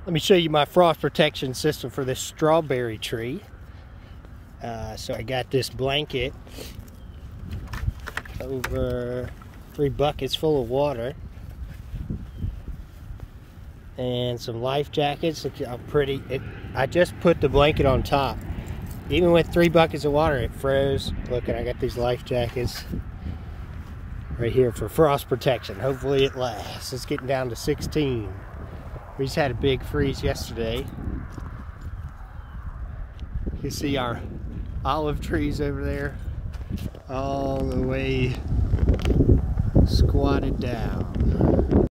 Let me show you my frost protection system for this strawberry tree. So I got this blanket over 3 buckets full of water and some life jackets. Look how pretty. I just put the blanket on top. Even with 3 buckets of water, it froze. Look, and I got these life jackets right here for frost protection. Hopefully it lasts. It's getting down to 16. We just had a big freeze yesterday. You see our olive trees over there, all the way squatted down.